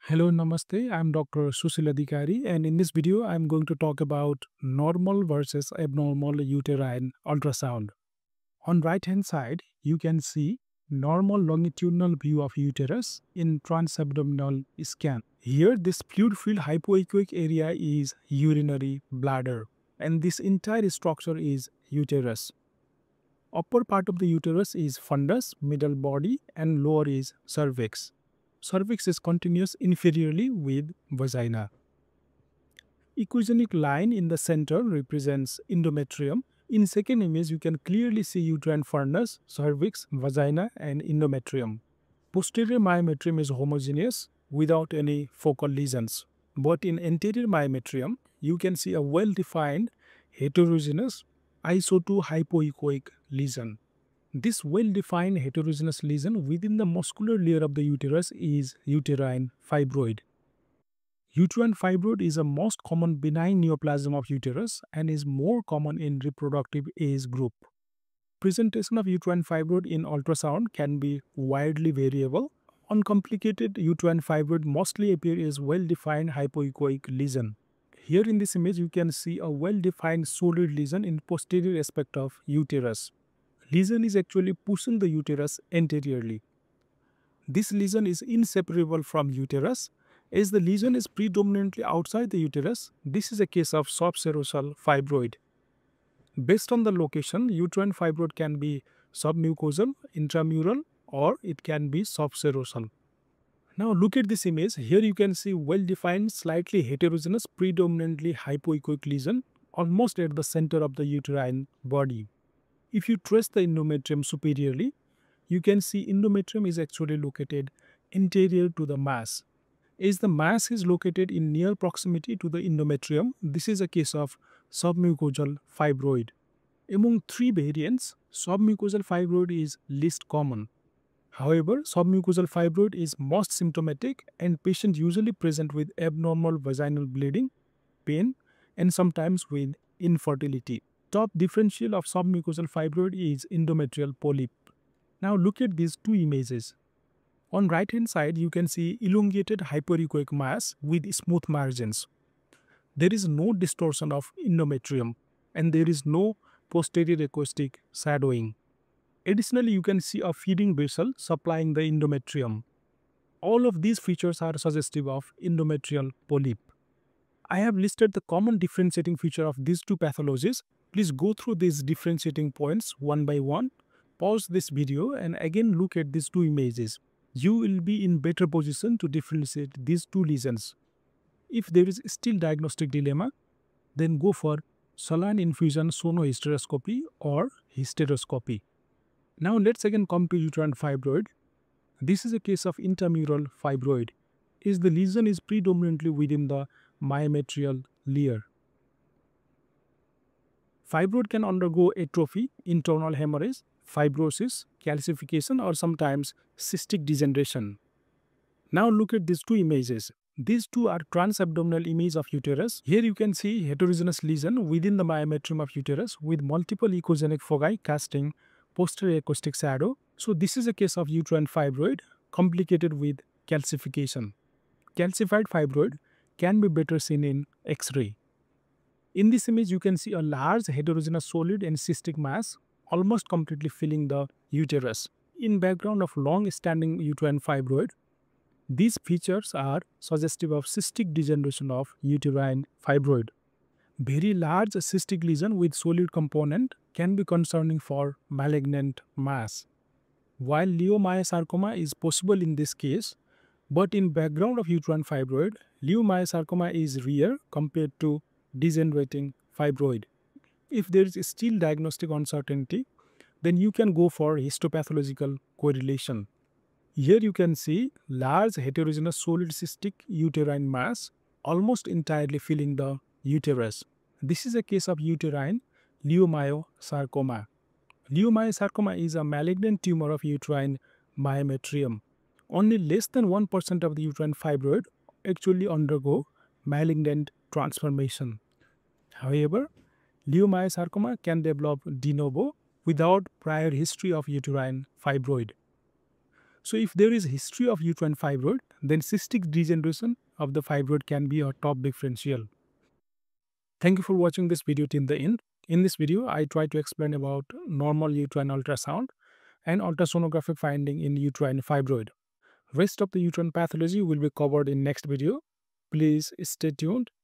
Hello, Namaste. I'm Dr. Susil Adhikari, and in this video, I'm going to talk about normal versus abnormal uterine ultrasound. On right-hand side, you can see normal longitudinal view of uterus in transabdominal scan. Here, this fluid-filled hypoechoic area is urinary bladder, and this entire structure is uterus. Upper part of the uterus is fundus, middle body, and lower is cervix. Cervix is continuous inferiorly with vagina. Echogenic line in the center represents endometrium. In second image, you can clearly see uterine fundus, cervix, vagina, and endometrium. Posterior myometrium is homogeneous without any focal lesions. But in anterior myometrium, you can see a well-defined heterogeneous iso2 hypoechoic lesion. This well-defined heterogeneous lesion within the muscular layer of the uterus is uterine fibroid. Uterine fibroid is a most common benign neoplasm of uterus and is more common in reproductive age group. Presentation of uterine fibroid in ultrasound can be widely variable. Uncomplicated uterine fibroid mostly appear as well-defined hypoechoic lesion. Here in this image, you can see a well-defined solid lesion in posterior aspect of uterus. Lesion is actually pushing the uterus anteriorly. This lesion is inseparable from uterus. As the lesion is predominantly outside the uterus, this is a case of subserosal fibroid. Based on the location, uterine fibroid can be submucosal, intramural, or it can be subserosal. Now look at this image. Here you can see well-defined, slightly heterogeneous, predominantly hypoechoic lesion almost at the center of the uterine body. If you trace the endometrium superiorly, you can see endometrium is actually located anterior to the mass. As the mass is located in near proximity to the endometrium, this is a case of submucosal fibroid. Among three variants, submucosal fibroid is least common. However, submucosal fibroid is most symptomatic and patient usually present with abnormal vaginal bleeding, pain, and sometimes with infertility. Top differential of submucosal fibroid is endometrial polyp. Now look at these two images. On right hand side, you can see elongated hyperechoic mass with smooth margins. There is no distortion of endometrium and there is no posterior acoustic shadowing. Additionally, you can see a feeding vessel supplying the endometrium. All of these features are suggestive of endometrial polyp. I have listed the common differentiating feature of these two pathologies. Please go through these differentiating points one by one. Pause this video and again look at these two images. You will be in better position to differentiate these two lesions. If there is still diagnostic dilemma, then go for saline infusion sonohysteroscopy or hysteroscopy. Now let's again come to uterine fibroid. This is a case of intramural fibroid. Is the lesion is predominantly within the myometrial layer. Fibroid can undergo atrophy, internal hemorrhage, fibrosis, calcification, or sometimes cystic degeneration. Now look at these two images. These two are transabdominal images of uterus. Here you can see heterogeneous lesion within the myometrium of uterus with multiple echogenic foci casting posterior acoustic shadow. So this is a case of uterine fibroid complicated with calcification. Calcified fibroid can be better seen in X-ray. In this image, you can see a large heterogeneous solid and cystic mass almost completely filling the uterus. In background of long-standing uterine fibroid, these features are suggestive of cystic degeneration of uterine fibroid. Very large cystic lesion with solid component can be concerning for malignant mass. While leiomyosarcoma is possible in this case, but in background of uterine fibroid, leiomyosarcoma is rare compared to degenerating fibroid. If there is still diagnostic uncertainty, then you can go for histopathological correlation. Here you can see large heterogeneous solid cystic uterine mass almost entirely filling the uterus. This is a case of uterine leiomyosarcoma. Leiomyosarcoma is a malignant tumor of uterine myometrium. Only less than 1% of the uterine fibroid actually undergo malignant transformation. However, leiomyosarcoma can develop de novo without prior history of uterine fibroid. So if there is history of uterine fibroid, then cystic degeneration of the fibroid can be a top differential. Thank you for watching this video till the end. In this video, I try to explain about normal uterine ultrasound and ultrasonographic finding in uterine fibroid. Rest of the uterine pathology will be covered in next video. Please stay tuned